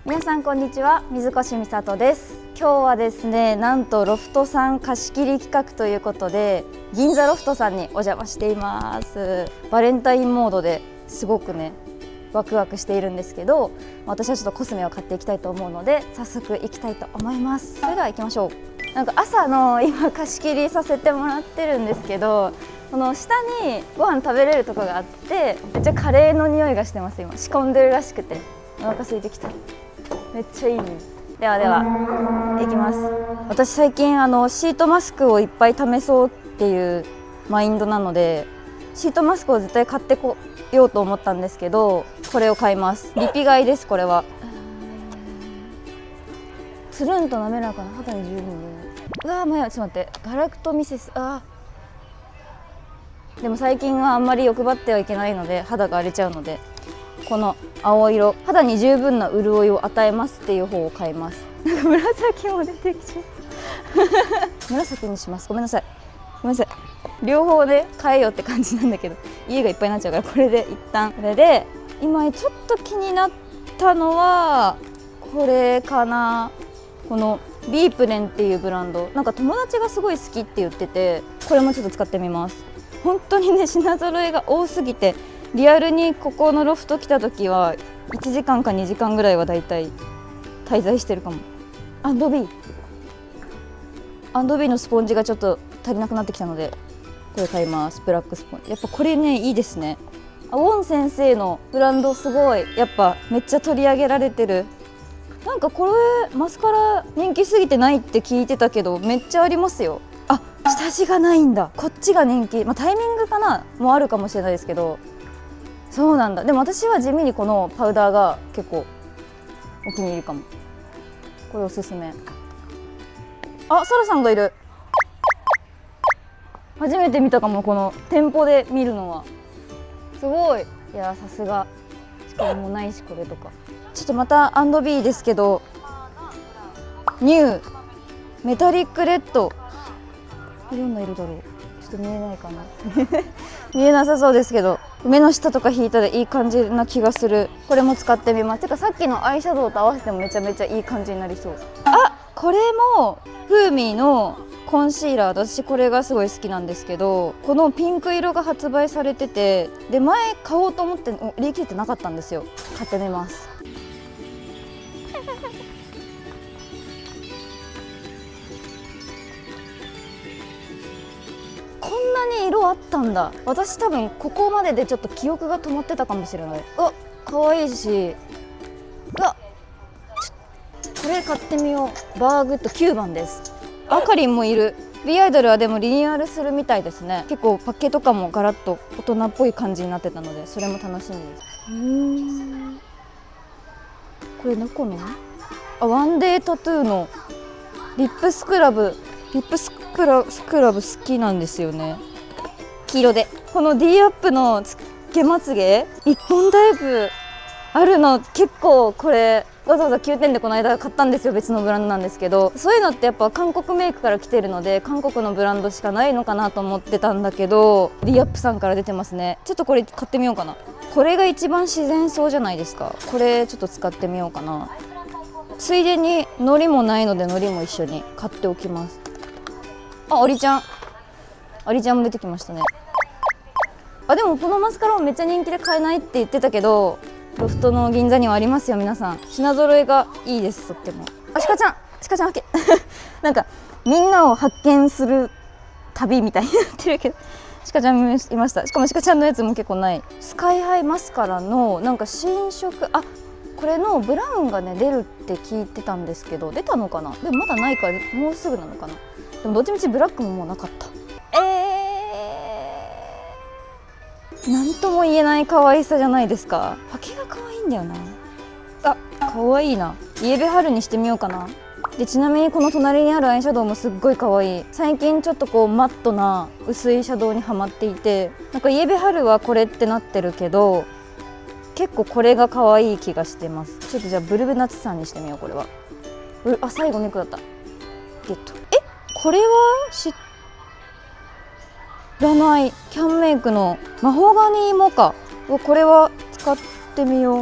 皆さんこんにちは、水越美里です。今日はですね、なんとロフトさん貸し切り企画ということで銀座ロフトさんにお邪魔しています。バレンタインモードですごくねワクワクしているんですけど、私はちょっとコスメを買っていきたいと思うので早速行きたいと思います。それでは行きましょう。なんか朝の今貸し切りさせてもらってるんですけど、この下にご飯食べれるとこがあってめっちゃカレーの匂いがしてます。今仕込んでるらしくてお腹空いてきた。めっちゃいいね。では行きます。私最近シートマスクをいっぱい試そうっていうマインドなので、シートマスクを絶対買ってこようと思ったんですけど、これを買います。リピ買いです。これはつるんと滑らかな肌に十分に。うわー、前はちょっと待って、ガラクトミセス。でも最近はあんまり欲張ってはいけないので肌が荒れちゃうので、この青色、肌に十分な潤いを与えますっていう方を買います。なんか紫も出てきちゃう紫にします。ごめんなさい、ごめんなさい。両方ね変えようって感じなんだけど、家がいっぱいになっちゃうから、これで一旦これで。今ちょっと気になったのはこれかな。このビープレンっていうブランド、なんか友達がすごい好きって言ってて、これもちょっと使ってみます。本当にね品揃えが多すぎて、リアルにここのロフト来た時は1時間か2時間ぐらいはだいたい滞在してるかも。アンドビーのスポンジがちょっと足りなくなってきたのでこれ買います。ブラックスポンジ、やっぱこれねいいですね。ウォン先生のブランドすごいやっぱめっちゃ取り上げられてる。なんかこれマスカラ人気すぎてないって聞いてたけど、めっちゃありますよ。あ、下地がないんだ。こっちが人気。タイミングかなもあるかもしれないですけど、そうなんだ。でも私は地味にこのパウダーが結構お気に入りかも。これおすすめ。あ、サラさんがいる。初めて見たかも、この店舗で見るのは。すごい。いやさすが。しかももうないし、これとかちょっとまた&Bですけど、ニューメタリックレッド、どんな色だろう。ちょっと見えないかな見えなさそうですけど、目の下とか引いたらいい感じな気がする。これも使ってみます。てかさっきのアイシャドウと合わせてもめちゃめちゃいい感じになりそう。あ、これもフーミーのコンシーラー。私これがすごい好きなんですけど、このピンク色が発売されてて、で前買おうと思って売り切れてなかったんですよ。買ってみます。こんなに色あったんだ。私多分ここまででちょっと記憶が止まってたかもしれない。あ、可愛いし、うわ、これ買ってみよう。バーグッド9番です。あかりんもいる。Bアイドルはでもリニューアルするみたいですね。結構パッケとかもガラッと大人っぽい感じになってたので、それも楽しみです。これどこの？ワンデータトゥーのリップスクラブ好きなんですよね。黄色でこの D アップのつけまつげ一本タイプあるの。結構これわざわざ9点でこの間買ったんですよ。別のブランドなんですけど、そういうのってやっぱ韓国メイクから来てるので韓国のブランドしかないのかなと思ってたんだけど、 D アップさんから出てますね。ちょっとこれ買ってみようかな。これが一番自然そうじゃないですか。これちょっと使ってみようかな。ついでに海苔もないので海苔も一緒に買っておきます。あ、アリちゃんも出てきましたね。あ、でもこのマスカラもめっちゃ人気で買えないって言ってたけど、ロフトの銀座にはありますよ。皆さん品揃えがいいです。とっても。あ、鹿ちゃん発見なんかみんなを発見する旅みたいになってるけど、鹿ちゃんもいました。しかも鹿ちゃんのやつも結構ない。スカイハイマスカラのなんか新色、あ、これのブラウンがね出るって聞いてたんですけど、出たのかな。でもまだないからもうすぐなのかな。でもどっちみちブラックももうなかった。なんとも言えない可愛さじゃないですか。パケが可愛いんだよな。あ、可愛いな。イエベ春にしてみようかな。でちなみにこの隣にあるアイシャドウもすっごい可愛い。最近ちょっとこうマットな薄いシャドウにはまっていて、なんかイエベ春はこれってなってるけど、結構これが可愛い気がしてます。ちょっとじゃあブルベナツさんにしてみよう。これはあ、最後の1個だった。ゲット。これは知らない。キャンメイクのマホガニーモカ。これは使ってみよう。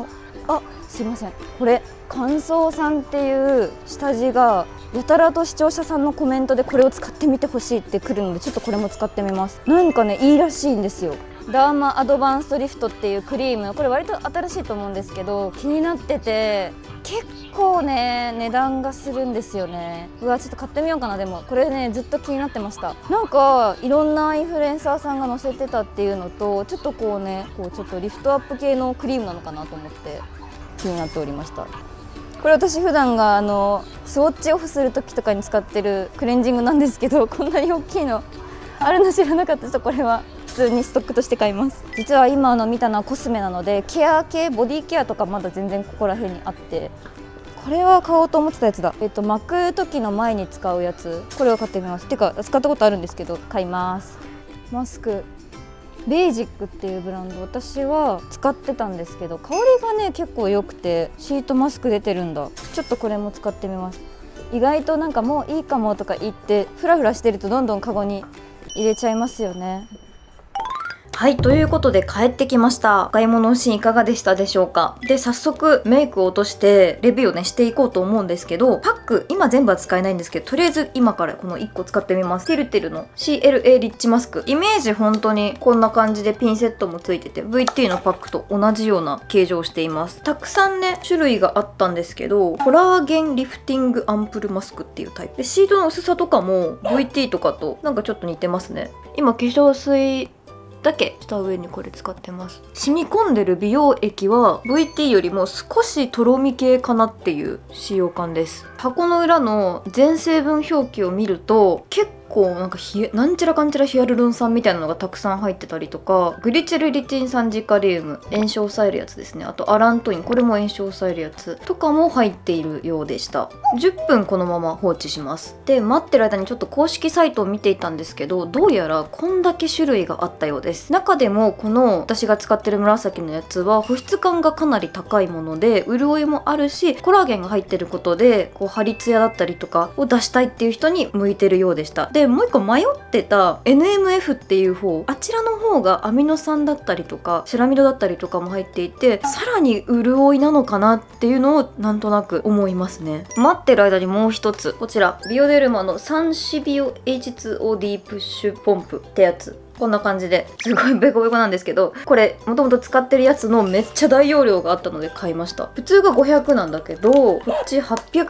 あ、すいません、これ乾燥さんっていう下地がやたらと視聴者さんのコメントでこれを使ってみてほしいってくるので、ちょっとこれも使ってみます。なんかね、いいらしいんですよ。ダーマアドバンストリフトっていうクリーム、これ割と新しいと思うんですけど、気になってて、結構ね値段がするんですよね。うわ、ちょっと買ってみようかな。でもこれね、ずっと気になってました。なんかいろんなインフルエンサーさんが載せてたっていうのと、ちょっとこうね、こうちょっとリフトアップ系のクリームなのかなと思って気になっておりました。これ私普段がスウォッチオフする時とかに使ってるクレンジングなんですけど、こんなに大きいのあるの知らなかった。ちょっとこれは普通にストックとして買います。実は今見たのはコスメなので、ケア系、ボディケアとかまだ全然ここら辺にあって、これは買おうと思ってたやつだ。巻く時の前に使うやつ、これを買ってみます。てか使ったことあるんですけど買います。マスクベージックっていうブランド、私は使ってたんですけど、香りがね結構良くて、シートマスク出てるんだ。ちょっとこれも使ってみます。意外となんかもういいかもとか言ってフラフラしてるとどんどんカゴに入れちゃいますよね。はい、ということで帰ってきました。お買い物のシーンいかがでしたでしょうか。で、早速メイクを落としてレビューをねしていこうと思うんですけど、パック今全部は使えないんですけど、とりあえず今からこの1個使ってみます。てるてるの CLA リッチマスク、イメージ本当にこんな感じでピンセットもついてて VT のパックと同じような形状をしています。たくさんね種類があったんですけど、コラーゲンリフティングアンプルマスクっていうタイプで、シートの薄さとかも VT とかとなんかちょっと似てますね。今化粧水だけした上にこれ使ってます。染み込んでる美容液は VT よりも少しとろみ系かなっていう使用感です。箱の裏の全成分表記を見ると結構なんかなんちゃらかんちゃらヒアルロン酸みたいなのがたくさん入ってたりとか、グリチルリチン酸ジカリウム、炎症を抑えるやつですね。あとアラントイン、これも炎症を抑えるやつとかも入っているようでした。10分このまま放置します。で、待ってる間にちょっと公式サイトを見ていたんですけど、どうやらこんだけ種類があったようです。中でもこの私が使ってる紫のやつは保湿感がかなり高いもので、潤いもあるしコラーゲンが入ってることでこうハリツヤだったりとかを出したいっていう人に向いてるようでした。で、もう一個迷ってた NMF っていう方、あちらの方がアミノ酸だったりとかセラミドだったりとかも入っていて、さらに潤いなのかなっていうのをなんとなく思いますね。待ってる間にもう一つ、こちらビオデルマのサンシビオ H2OD プッシュポンプってやつ、こんな感じですごいベコベコなんですけど、これもともと使ってるやつのめっちゃ大容量があったので買いました。普通が500なんだけど、こっち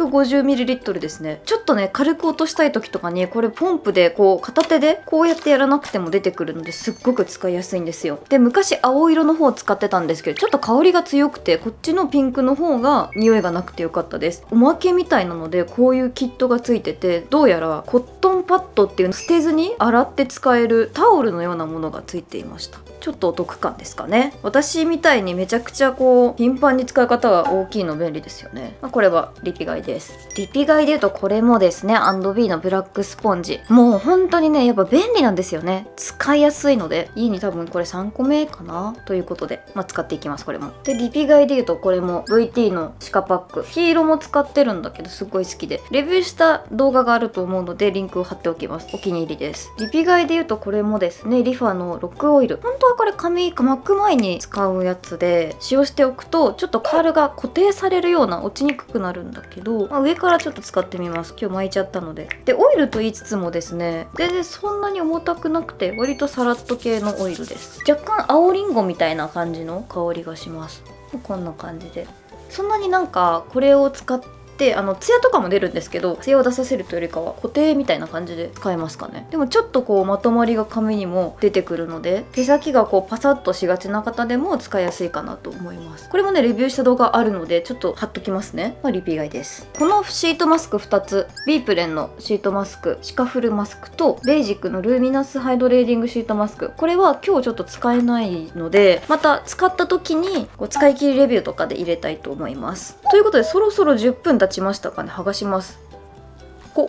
850ml ですね。ちょっとね軽く落としたい時とかにこれポンプでこう片手でこうやってやらなくても出てくるので、すっごく使いやすいんですよ。で、昔青色の方を使ってたんですけど、ちょっと香りが強くてこっちのピンクの方が匂いがなくてよかったです。おまけみたいなのでこういうキットがついてて、どうやらコットンパッドっていう捨てずに洗って使えるタオルのようなものがついていました。ちょっとお得感ですかね。私みたいにめちゃくちゃこう頻繁に使う方は大きいの便利ですよね。これはリピ買いです。リピ買いで言うとこれもですね、&B のブラックスポンジ、もう本当にねやっぱ便利なんですよね。使いやすいので家に多分これ3個目かなということで、使っていきます。これもで、リピ買いで言うとこれも VT のシカパック、黄色も使ってるんだけどすごい好きで、レビューした動画があると思うのでリンクを貼っておきます。お気に入りです。リピ買いで言うとこれもですね、リファのロックオイル、本当はこれ髪巻く前に使うやつで、使用しておくとちょっとカールが固定されるような、落ちにくくなるんだけど、上からちょっと使ってみます。今日巻いちゃったので。で、オイルと言いつつもですね、全然そんなに重たくなくて割とサラッと系のオイルです。若干青りんごみたいな感じの香りがします。こんな感じで、そんなになんかこれを使ってツヤとかも出るんですけど、ツヤを出させるというよりかは固定みたいな感じで使えますかね。でもちょっとこうまとまりが髪にも出てくるので、手先がこうパサッとしがちな方でも使いやすいかなと思います。これもねレビューした動画あるのでちょっと貼っときますね。リピ買いです。このシートマスク2つ、ビープレンのシートマスク、シカフルマスクとベージックのルーミナスハイドレーディングシートマスク、これは今日ちょっと使えないので、また使った時にこう使い切りレビューとかで入れたいと思います。ということでそろそろ10分経ちましたかね。剥がします。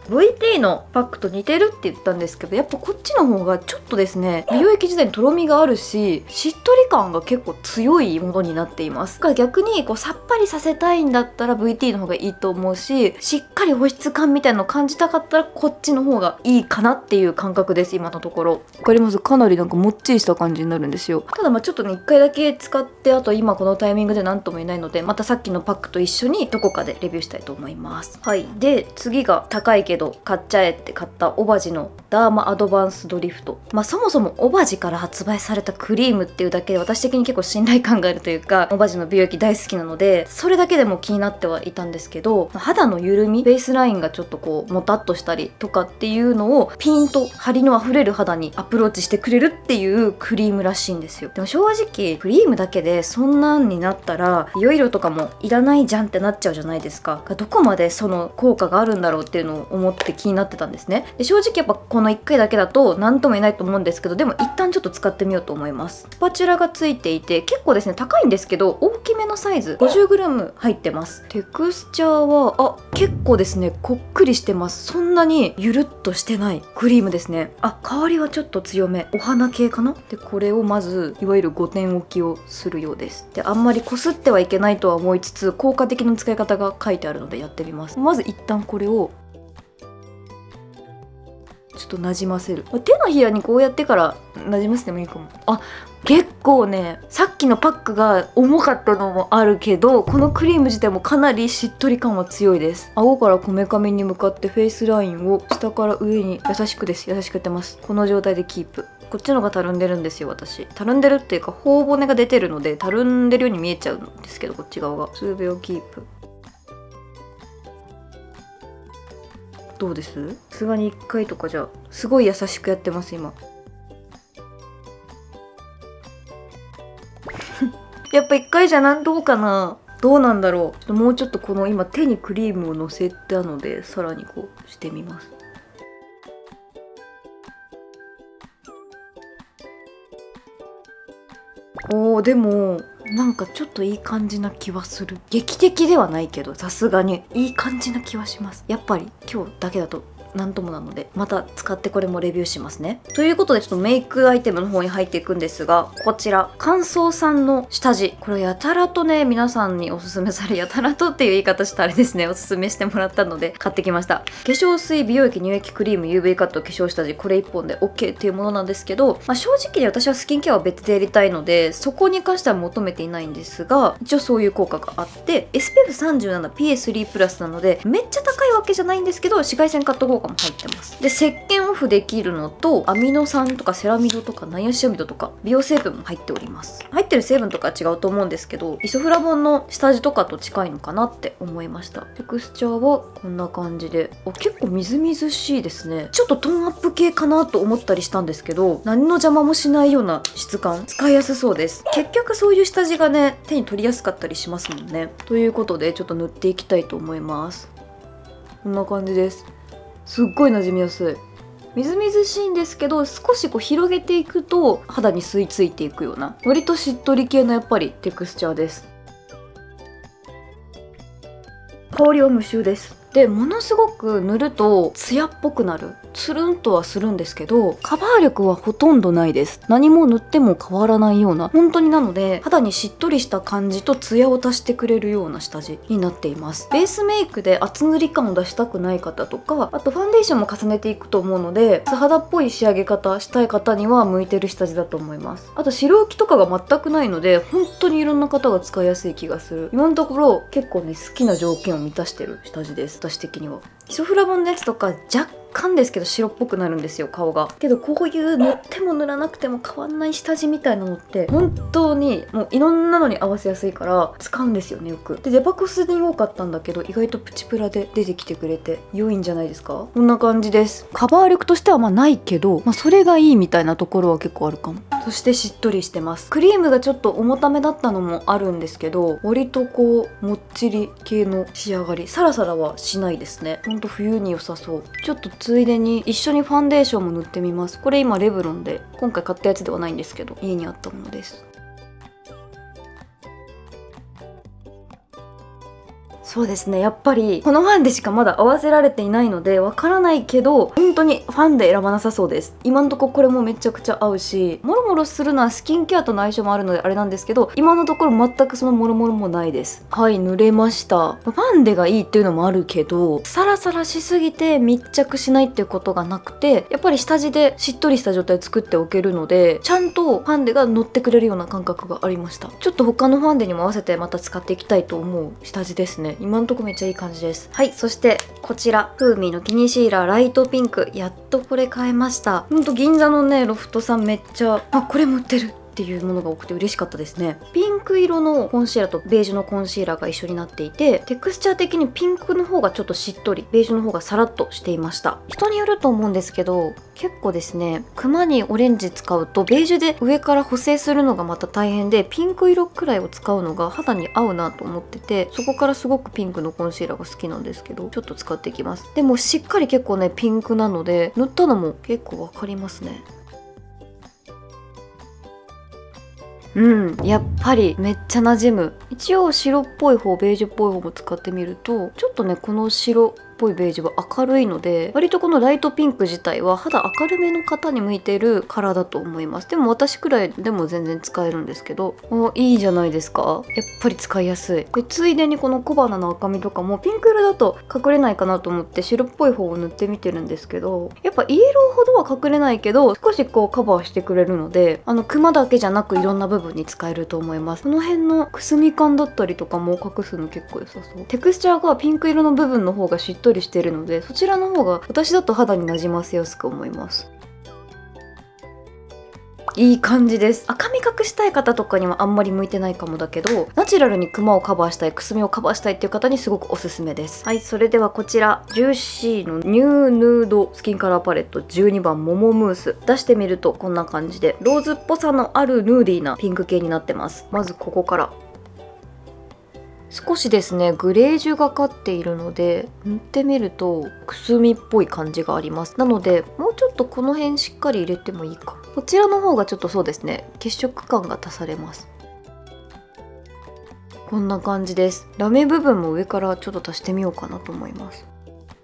VT のパックと似てるって言ったんですけど、やっぱこっちの方がちょっとですね、美容液自体にとろみがあるし、しっとり感が結構強いものになっています。だから逆にこうさっぱりさせたいんだったら VT の方がいいと思うし、しっかり保湿感みたいなのを感じたかったらこっちの方がいいかなっていう感覚です、今のところ。わかります？かなりなんかもっちりした感じになるんですよ。ただまあちょっとね、1回だけ使って、あと今このタイミングで何とも言えないので、またさっきのパックと一緒にどこかでレビューしたいと思います。はい。で、次が高いけど買っちゃえって買ったオバジのダーマアドバンスドリフト。まあそもそもオバジから発売されたクリームっていうだけで私的に結構信頼感があるというか、オバジの美容液大好きなので、それだけでも気になってはいたんですけど、肌の緩み、フェイスラインがちょっとこうもたっとしたりとかっていうのをピンと張りのあふれる肌にアプローチしてくれるっていうクリームらしいんですよ。でも正直クリームだけでそんなんになったら美容色とかもいらないじゃんってなっちゃうじゃないですか。どこまでその効果があるんだろうっていうのを思って気になってたんですね。で正直やっぱこの1回だけだと何とも言えないと思うんですけど、でも一旦ちょっと使ってみようと思います。スパチュラがついていて結構ですね高いんですけど、大きめのサイズ 50g 入ってます。テクスチャーは結構ですねこっくりしてます。そんなにゆるっとしてないクリームですね。香りはちょっと強め、お花系かな。でこれをまずいわゆる5点置きをするようです。であんまりこすってはいけないとは思いつつ、効果的な使い方が書いてあるのでやってみます。まず一旦これをちょっとなじませる。手のひらにこうやってからなじませてもいいかも。結構ね、さっきのパックが重かったのもあるけど、このクリーム自体もかなりしっとり感は強いです。顎からこめかみに向かってフェイスラインを下から上に優しくやってます。この状態でキープ。こっちのがたるんでるんですよ。私たるんでるっていうか頬骨が出てるのでたるんでるように見えちゃうんですけど、こっち側が数秒キープ。どうです？さすがに1回とかじゃすごい優しくやってます今。やっぱ1回じゃどうかな。どうなんだろう。もうちょっとこの今手にクリームをのせたのでさらにこうしてみます。でもなんかちょっといい感じな気はする。劇的ではないけどさすがにいい感じな気はします。やっぱり今日だけだとなんともなので、また使ってこれもレビューしますね。ということでちょっとメイクアイテムの方に入っていくんですが、こちら乾燥さんの下地、これやたらとね皆さんにおすすめされ、やたらとっていう言い方したらあれですね、おすすめしてもらったので買ってきました。化粧水、美容液、乳液、クリーム、 UV カット、化粧下地、これ1本で OK っていうものなんですけど、正直に私はスキンケアは別でやりたいのでそこに関しては求めていないんですが、一応そういう効果があって SPF37 PA3 プラスなのでめっちゃ高いわけじゃないんですけど、紫外線カット効果も入ってます。で石鹸オフできるのとアミノ酸とかセラミドとかナイアシアミドとか美容成分も入っております。入ってる成分とかは違うと思うんですけど、イソフラボンの下地とかと近いのかなって思いました。テクスチャーはこんな感じで結構みずみずしいですね。ちょっとトーンアップ系かなと思ったりしたんですけど、何の邪魔もしないような質感、使いやすそうです。結局そういう下地がね手に取りやすかったりしますもんね。ということでちょっと塗っていきたいと思います。こんな感じです。すっごい馴染みやすい。みずみずしいんですけど、少しこう広げていくと肌に吸い付いていくような割としっとり系のやっぱりテクスチャーです。香りは無臭です。でものすごく塗るとツヤっぽくなる、つるんとはするんですけどカバー力はほとんどないです。何も塗っても変わらないような、本当になので肌にしっとりした感じとツヤを足してくれるような下地になっています。ベースメイクで厚塗り感を出したくない方とか、あとファンデーションも重ねていくと思うので素肌っぽい仕上げ方したい方には向いてる下地だと思います。あと白浮きとかが全くないので本当にいろんな方が使いやすい気がする。今のところ結構ね好きな条件を満たしてる下地です、私的には。イソフラボンのやつとか若干ですけど白っぽくなるんですよ、顔が。けどこういう塗っても塗らなくても変わんない下地みたいなのって本当にもういろんなのに合わせやすいから使うんですよね、よく。でデパコスに多かったんだけど意外とプチプラで出てきてくれて良いんじゃないですか。こんな感じです。カバー力としてはないけど、それがいいみたいなところは結構あるかも。そしてしっとりしてます。クリームがちょっと重ためだったのもあるんですけど、割とこうもっちり系の仕上がり、サラサラはしないですね。ほんと冬に良さそう。ちょっとついでに一緒にファンデーションも塗ってみます。これ今レブロンで今回買ったやつではないんですけど家にあったものです。 そうですね、やっぱりこのファンデしかまだ合わせられていないのでわからないけど、本当にファンデ選ばなさそうです。今のところこれもめちゃくちゃ合うし、もろもろするのはスキンケアとの相性もあるのであれなんですけど、今のところ全くそのもろもろもないです。はい、塗れました。ファンデがいいっていうのもあるけど、サラサラしすぎて密着しないっていうことがなくて、やっぱり下地でしっとりした状態作っておけるので、ちゃんとファンデが乗ってくれるような感覚がありました。ちょっと他のファンデにも合わせてまた使っていきたいと思う下地ですね。今のところめっちゃいい感じです。はい、そしてこちらフーミーのキニシーラーライトピンク、やっとこれ買えました。ほんと銀座のねロフトさんめっちゃこれも売ってるっていうものが多くて嬉しかったですね。ピンク色のコンシーラーとベージュのコンシーラーが一緒になっていて、テクスチャー的にピンクの方がちょっとしっとり、ベージュの方がサラッとしていました。人によると思うんですけど、結構ですね、クマにオレンジ使うとベージュで上から補正するのがまた大変で、ピンク色くらいを使うのが肌に合うなと思ってて、そこからすごくピンクのコンシーラーが好きなんですけど、ちょっと使っていきます。でもしっかり結構ねピンクなので、塗ったのも結構わかりますね。やっぱりめっちゃ馴染む。一応白っぽい方、ベージュっぽい方も使ってみると、ちょっとねこの白っぽいベージュは明るいので、割とこのライトピンク自体は肌明るめの方に向いているカラーだと思います。でも私くらいでも全然使えるんですけど、いいじゃないですか。やっぱり使いやすい。でついでにこの小鼻の赤みとかもピンク色だと隠れないかなと思って白っぽい方を塗ってみてるんですけど、やっぱイエローほどは隠れないけど少しこうカバーしてくれるので、クマだけじゃなくいろんな部分に使えると思います。この辺のくすみ感だったりとかも隠すの結構良さそう。テクスチャーがピンク色の部分の方がしっとりしてるので、そちらの方が私だと肌になじませやすく思います。いい感じです。赤み隠したい方とかにはあんまり向いてないかもだけど、ナチュラルにクマをカバーしたい、くすみをカバーしたいっていう方にすごくおすすめです。はい、それではこちらジューシーのニューヌードスキンカラーパレット12番モモムース、出してみるとこんな感じでローズっぽさのあるヌーディーなピンク系になってます。まずここから少しですねグレージュがかっているので、塗ってみるとくすみっぽい感じがあります。なのでもうちょっとこの辺しっかり入れてもいいか。こちらの方がちょっとそうですね、血色感が足されます。こんな感じです。ラメ部分も上からちょっと足してみようかなと思います。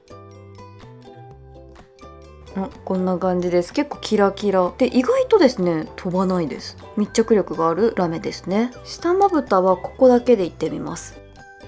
こんな感じです。結構キラキラで意外とですね飛ばないです。密着力があるラメですね。下まぶたはここだけでいってみます。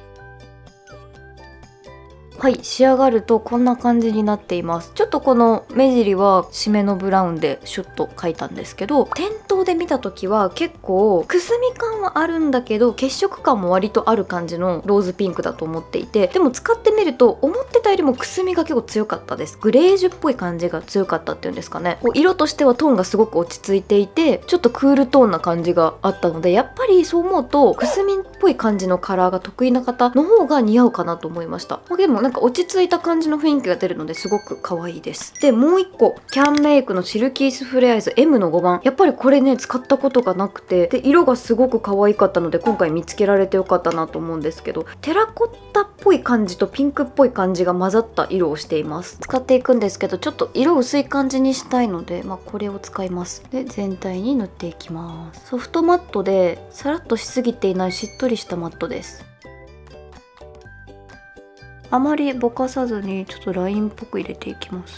はい、仕上がるとこんな感じになっています。ちょっとこの目尻は締めのブラウンでシュッと描いたんですけど、店頭で見た時は結構くすみ感はあるんだけど血色感も割とある感じのローズピンクだと思っていて、でも使ってみると思ってたよりもくすみが結構強かったです。グレージュっぽい感じが強かったっていうんですかね。色としてはトーンがすごく落ち着いていて、ちょっとクールトーンな感じがあったので、やっぱりそう思うとくすみっぽい感じのカラーが得意な方の方が似合うかなと思いました。でもなんか落ち着いた感じの雰囲気が出るのですごく可愛いです。でもう一個キャンメイクのシルキースフレアイズ M の5番、やっぱりこれね使ったことがなくて、で色がすごく可愛かったので今回見つけられてよかったなと思うんですけど、テラコッタっぽい感じとピンクっぽい感じが混ざった色をしています。使っていくんですけど、ちょっと色薄い感じにしたいので、これを使います。で全体に塗っていきます。ソフトマットでさらっとしすぎていないしっとりしたマットです。あまりぼかさずにちょっとラインっぽく入れていきます。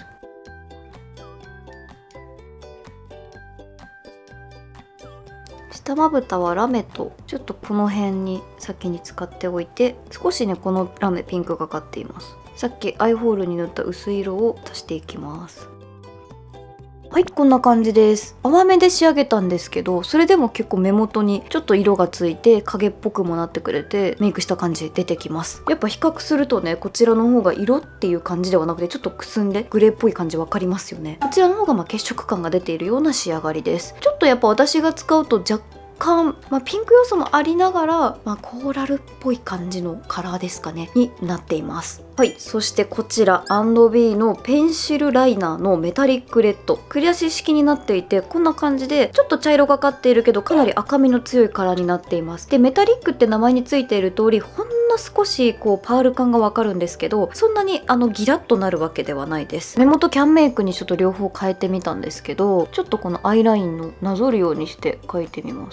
下まぶたはラメとちょっとこの辺に先に使っておいて、少しねこのラメピンクがかっています。さっきアイホールに塗った薄い色を足していきます。はい、こんな感じです。淡めで仕上げたんですけど、それでも結構目元にちょっと色がついて影っぽくもなってくれて、メイクした感じ出てきます。やっぱ比較するとね、こちらの方が色っていう感じではなくて、ちょっとくすんでグレーっぽい感じ分かりますよね。こちらの方が血色感が出ているような仕上がりです。ちょっとやっぱ私が使うと若干、ピンク要素もありながら、コーラルっぽい感じのカラーですかねになっています。はい、そしてこちら&Bのペンシルライナーのメタリックレッド、クリアシ式になっていて、こんな感じでちょっと茶色がかっているけどかなり赤みの強いカラーになっています。でメタリックって名前についている通り、ほんの少しこうパール感がわかるんですけど、そんなにギラッとなるわけではないです。目元キャンメイクにちょっと両方変えてみたんですけど、ちょっとこのアイラインのなぞるようにして描いてみます。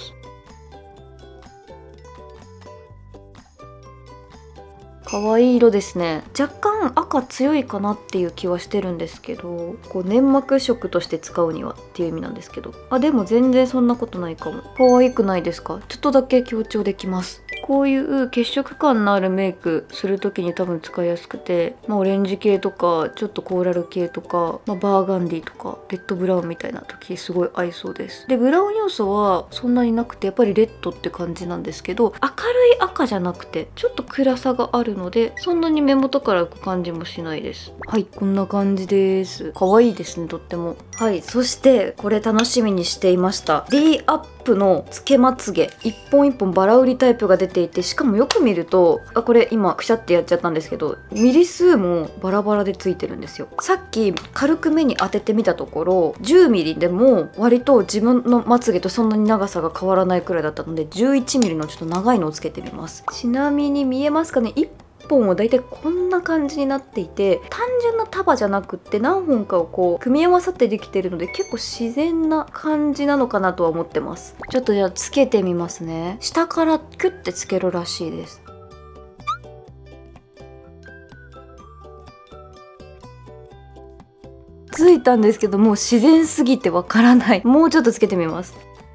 可愛い色ですね。若干赤強いかなっていう気はしてるんですけど、こう粘膜色として使うにはっていう意味なんですけど、でも全然そんなことないかも。可愛くないですか？ちょっとだけ強調できます。こういう血色感のあるメイクする時に多分使いやすくて、オレンジ系とかちょっとコーラル系とか、バーガンディとかレッドブラウンみたいな時すごい合いそうです。でブラウン要素はそんなになくて、やっぱりレッドって感じなんですけど、明るい赤じゃなくてちょっと暗さがあるので、そんなに目元から浮く感じもしないです。はい、こんな感じです。可愛いですね、とっても。はい、そしてこれ楽しみにしていました D アップのつけまつげ一本一本バラ売りタイプが出ていて、しかもよく見るとこれ今くしゃってやっちゃったんですけど、ミリ数もバラバラでついてるんですよ。さっき軽く目に当ててみたところ 10mm でも割と自分のまつげとそんなに長さが変わらないくらいだったので、 11mm のちょっと長いのをつけてみます。ちなみに見えますかね、1本はだいたいこんな感じになっていて、単純な束じゃなくって何本かをこう組み合わさってできてるので、結構自然な感じなのかなとは思ってます。ちょっとじゃあつけてみますね。下からキュッてつけるらしいです。ついたんですけど、もう自然すぎてわからない。もうちょっとつけてみます。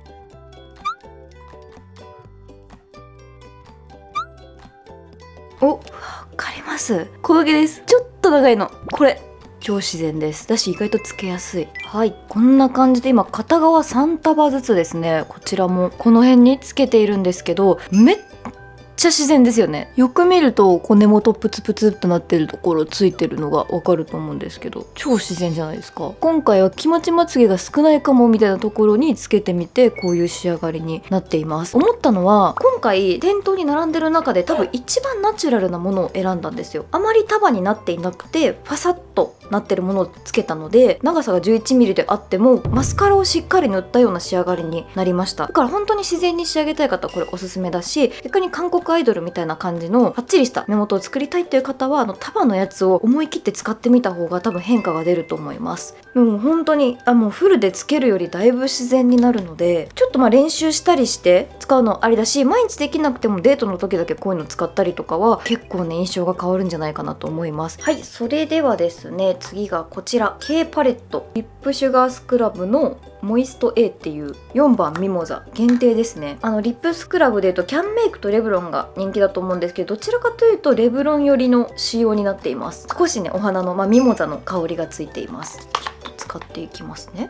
わかります。小時計です。ちょっと長いの。これ超自然です。だし意外とつけやすい。はい、こんな感じで今片側3束ずつですね、こちらもこの辺につけているんですけど、めっちゃ自然ですよね。よく見ると根元プツプツっとなってるところついてるのがわかると思うんですけど、超自然じゃないですか。今回は気持ちまつげが少ないかもみたいなところにつけてみて、こういう仕上がりになっています。思ったのは、今回店頭に並んでる中で多分一番ナチュラルなものを選んだんですよ。あまり束になっていなくてファサッとなってるものをつけたので、長さが 11mm であってもマスカラをしっかり塗ったような仕上がりになりました。だから本当に自然に仕上げたい方はこれおすすめだし、逆に韓国アイドルみたいな感じのパッチリした目元を作りたいっていう方は束のやつを思い切って使ってみた方が多分変化が出ると思います。もう本当にもうフルでつけるよりだいぶ自然になるので、ちょっと練習したりして使うのありだし、毎日できなくてもデートの時だけこういうの使ったりとかは結構ね、印象が変わるんじゃないかなと思います。はい、それではですね、次がこちら K パレットリップシュガースクラブのモイスト A っていう4番ミモザ限定ですね。リップスクラブでいうとキャンメイクとレブロンが人気だと思うんですけど、どちらかというとレブロン寄りの仕様になっています。少しね、お花の、ミモザの香りがついています。ちょっと使っていきますね。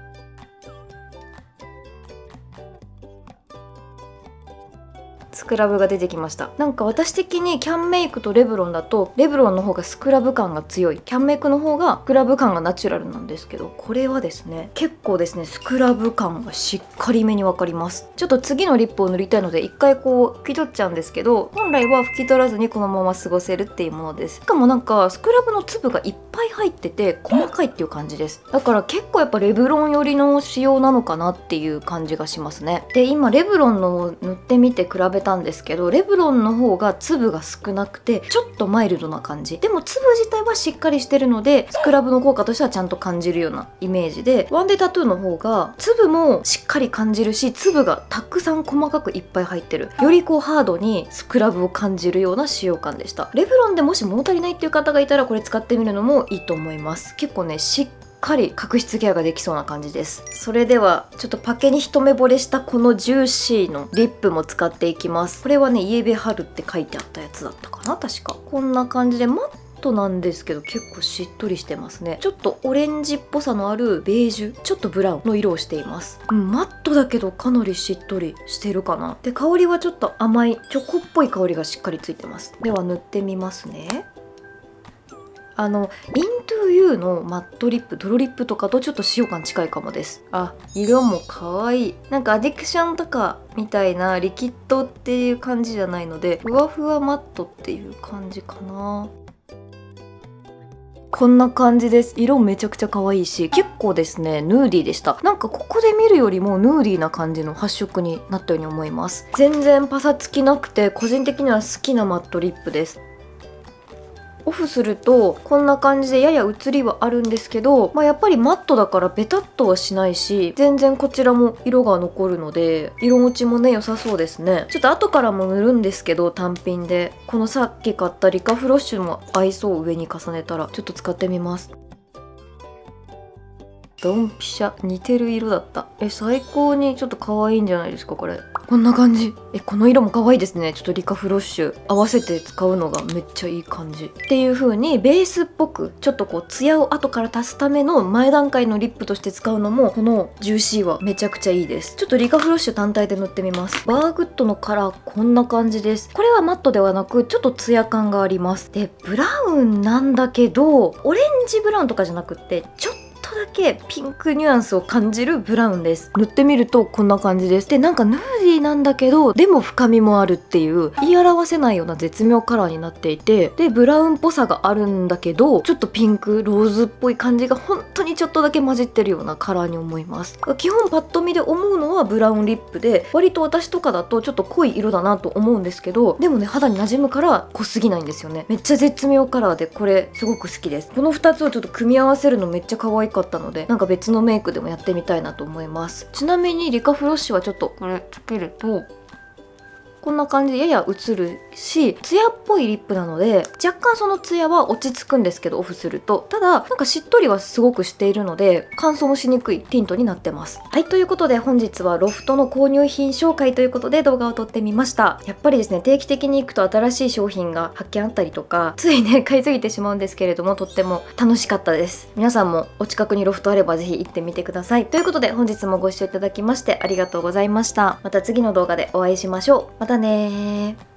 スクラブが出てきました。なんか私的にキャンメイクとレブロンだとレブロンの方がスクラブ感が強い、キャンメイクの方がスクラブ感がナチュラルなんですけど、これはですね結構ですねスクラブ感がしっかりめに分かります。ちょっと次のリップを塗りたいので一回こう拭き取っちゃうんですけど、本来は拭き取らずにこのまま過ごせるっていうものです。しかもなんかスクラブの粒がいっぱい入ってて細かいっていう感じです。だから結構やっぱレブロン寄りの仕様なのかなっていう感じがしますね。で今レブロンのを塗ってみて比べたんですけど、レブロンの方が粒が少なくてちょっとマイルドな感じでも粒自体はしっかりしてるので、スクラブの効果としてはちゃんと感じるようなイメージで、ワンデータトゥーの方が粒もしっかり感じるし、粒がたくさん細かくいっぱい入ってる、よりこうハードにスクラブを感じるような使用感でした。レブロンでもし物足りないっていう方がいたらこれ使ってみるのもいいと思います。結構ねしっかり角質ケアができそうな感じです。それではちょっとパケに一目惚れしたこのジューシーのリップも使っていきます。これはねイエベハルって書いてあったやつだったかな、確か。こんな感じでマットなんですけど結構しっとりしてますね。ちょっとオレンジっぽさのあるベージュ、ちょっとブラウンの色をしています。マットだけどかなりしっとりしてるかな。で香りはちょっと甘いチョコっぽい香りがしっかりついてます。では塗ってみますね。Into You のマットリップ、ドロリップとかとちょっと使用感近いかもです。色も可愛い。なんかアディクションとかみたいなリキッドっていう感じじゃないので、ふわふわマットっていう感じかな。こんな感じです。色めちゃくちゃ可愛いし、結構ですねヌーディーでした。なんかここで見るよりもヌーディーな感じの発色になったように思います。全然パサつきなくて個人的には好きなマットリップです。 オフするとこんな感じでやや写りはあるんですけど、やっぱりマットだからベタっとはしないし、全然こちらも色が残るので色持ちもね良さそうですね。ちょっと後からも塗るんですけど、単品でこのさっき買ったリカフロッシュも合いそう。上に重ねたらちょっと使ってみます。ドンピシャ、似てる色だった。最高にちょっと可愛いんじゃないですかこれ。こんな感じ。この色も可愛いですね。ちょっとリカフロッシュ合わせて使うのがめっちゃいい感じっていう風に、ベースっぽくちょっとこうツヤを後から足すための前段階のリップとして使うのも、このジューシーはめちゃくちゃいいです。ちょっとリカフロッシュ単体で塗ってみます。バーグッドのカラーこんな感じです。これはマットではなくちょっとツヤ感があります。でブラウンなんだけど、オレンジブラウンとかじゃなくってちょっとだけピンクニュアンスを感じるブラウンです。塗ってみるとこんな感じです。でなんかヌーディーなんだけどでも深みもあるっていう言い表せないような絶妙カラーになっていて、でブラウンっぽさがあるんだけどちょっとピンクローズっぽい感じが本当にちょっとだけ混じってるようなカラーに思います。基本パッと見で思うのはブラウンリップで、割と私とかだとちょっと濃い色だなと思うんですけど、でもね肌に馴染むから濃すぎないんですよね。めっちゃ絶妙カラーでこれすごく好きです。この2つをちょっと組み合わせるのめっちゃ可愛かったので、なんか別のメイクでもやってみたいなと思います。ちなみにリカフロッシュはちょっとこれつけるとこんな感じでやや映るし、ツヤっぽいリップなので若干そのツヤは落ち着くんですけど、オフするとただなんかしっとりはすごくしているので乾燥もしにくいティントになってます。はい、ということで本日はロフトの購入品紹介ということで動画を撮ってみました。やっぱりですね、定期的に行くと新しい商品が発見あったりとか、ついね買いすぎてしまうんですけれども、とっても楽しかったです。皆さんもお近くにロフトあればぜひ行ってみてください。ということで本日もご視聴いただきましてありがとうございました。また次の動画でお会いしましょう。またねー。